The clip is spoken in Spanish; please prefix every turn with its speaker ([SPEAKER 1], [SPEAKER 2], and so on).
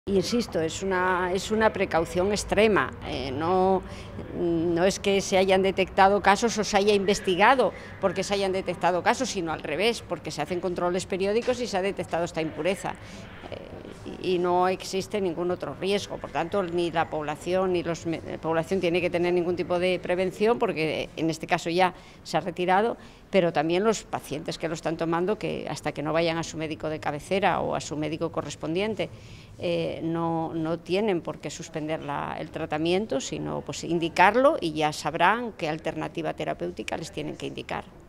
[SPEAKER 1] Insisto, es una precaución extrema, no es que se hayan detectado casos o se haya investigado porque se hayan detectado casos, sino al revés, porque se hacen controles periódicos y se ha detectado esta impureza. Y no existe ningún otro riesgo, por tanto ni la población ni la población tiene que tener ningún tipo de prevención, porque en este caso ya se ha retirado, pero también los pacientes que lo están tomando, que hasta que no vayan a su médico de cabecera o a su médico correspondiente no tienen por qué suspender el tratamiento, sino pues indicarlo y ya sabrán qué alternativa terapéutica les tienen que indicar.